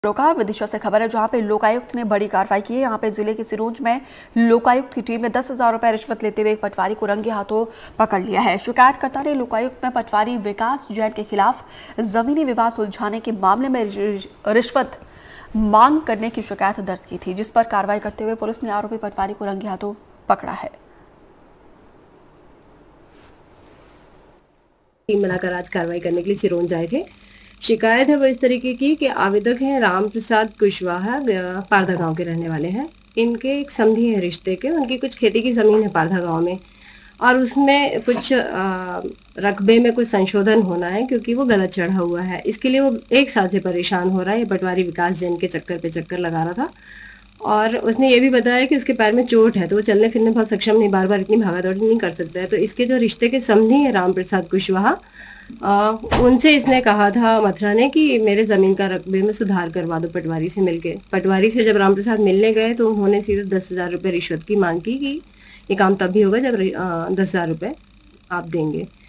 रोका विदिशा से खबर है जहां पे लोकायुक्त ने बड़ी कार्रवाई की है। यहां पे जिले के सिरोंज में लोकायुक्त की टीम ने 10,000 रुपए रिश्वत लेते हुए एक पटवारी को रंगे हाथों पकड़ लिया है। शिकायतकर्ता ने लोकायुक्त में पटवारी विकास जैन के खिलाफ जमीनी विवाद सुलझाने के मामले में रिश्वत मांग करने की शिकायत दर्ज की थी, जिस पर कार्रवाई करते हुए पुलिस ने आरोपी पटवारी को रंगे हाथों पकड़ा है। टीम बनाकर आज कार्रवाई करने के लिए सिरोंज आए थे। शिकायत है वो इस तरीके की कि आवेदक हैं राम प्रसाद कुशवाहा, पारधा गांव के रहने वाले हैं। इनके एक समधी है रिश्ते के, उनकी कुछ खेती की जमीन है पारधा गांव में और उसमें कुछ रकबे में कुछ संशोधन होना है क्योंकि वो गलत चढ़ा हुआ है। इसके लिए वो एक साल से परेशान हो रहा है। ये पटवारी विकास जैन के चक्कर पे चक्कर लगा रहा था और उसने ये भी बताया कि उसके पैर में चोट है तो वो चलने फिरने बहुत सक्षम नहीं, बार बार इतनी भागा दौड़ी नहीं कर सकता है। तो इसके जो रिश्ते के समधी है राम प्रसाद कुशवाहा, उनसे इसने कहा था मथुरा ने कि मेरे जमीन का रकबे में सुधार करवा दो पटवारी से मिलके। पटवारी से जब राम प्रसाद मिलने गए तो उन्होंने सीधे 10,000 रुपये रिश्वत की मांग की कि ये काम तब भी होगा जब 10,000 रुपये आप देंगे।